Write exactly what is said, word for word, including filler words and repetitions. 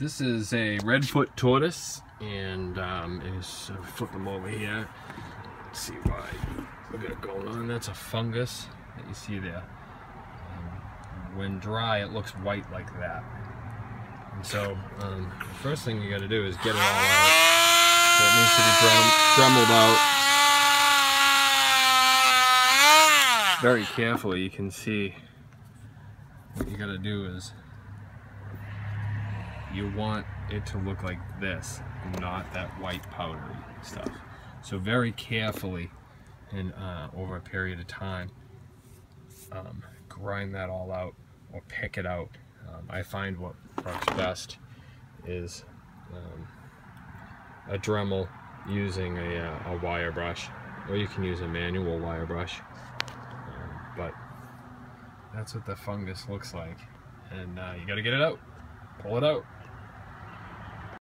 This is a redfoot tortoise, and um, is uh, flip them over here. Let's see why we got going on. That's a fungus that you see there. Um, when dry, it looks white like that. And so um, the first thing you got to do is get it all out. So it needs to be drem dremeled out very carefully. You can see what you got to do is you want it to look like this, not that white powdery stuff. So very carefully and uh, over a period of time, um, grind that all out or pick it out. Um, I find what works best is um, a Dremel using a, uh, a wire brush, or you can use a manual wire brush. Um, but that's what the fungus looks like, and uh, you got to get it out, pull it out.